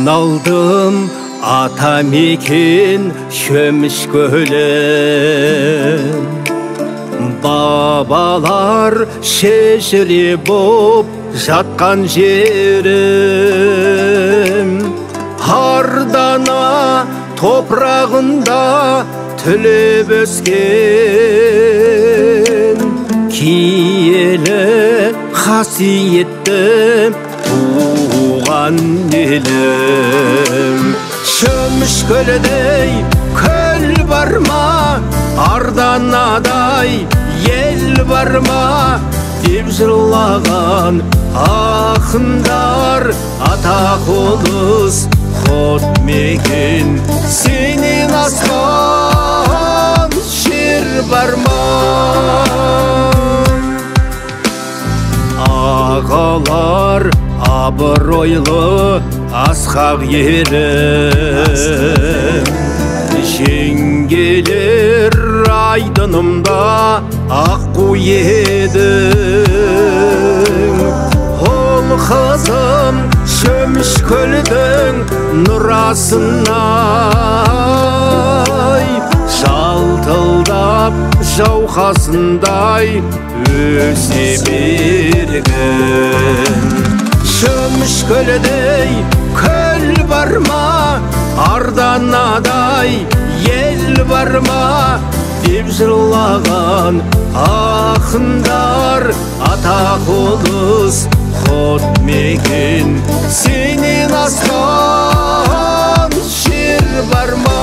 айналдым ата мекен шөміш көлі. Бабалар шежіре боп жатқан жерім, ардана топырағында түлеп өскен, киелі қасиетті туған елім. Шөміш көлдей көл бар ма, арданадай ел бар ма деп жырлаған ақындар. Ата қоныс ход мекен, сенен асқан жер бар ма? Ағалар абыройлы асқақ ерім, жеңгелер айдынымда аққу едің. Ол қызым шөміш көлдің нұрасынай, жалтылдап жауқазындай өсе берген. Шөміш көлдей көл бар ма, арданадай ел бар ма деп жырлаған ақындар. Ата қоныс ход мекен, сенен асқан жер бар ма?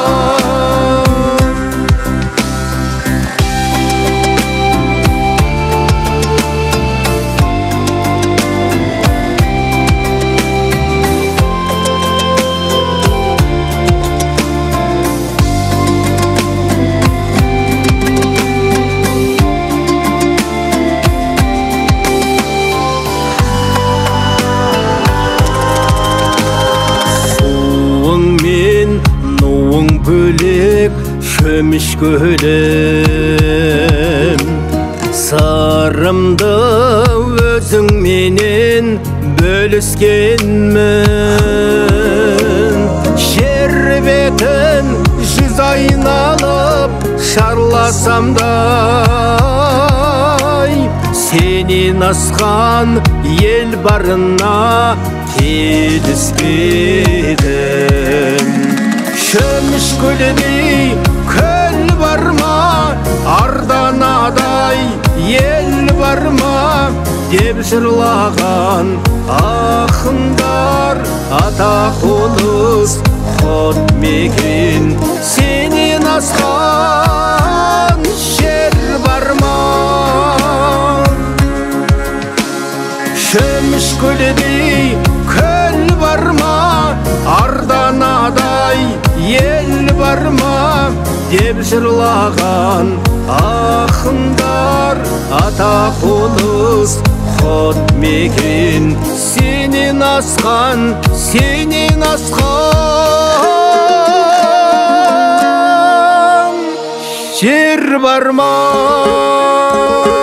Нуың бөлек шөміш көлім, сырымды өзіңменен бөліскенмін. Жер бетін жүз айналып шарласам дай, сенен асқан ел барына келіспедім. Шөміш көлдей көл бар ма, арданадай ел бар ма деп жырлаған ақындар. Ата қоныс ход мекен, сенен асқан жер бар ма? Шөміш көлдей көл бар ма, арданадай ел бар ма деп жырлаған ақындар. Ата қоныс ход мекен, сенен асқан жер бар ма?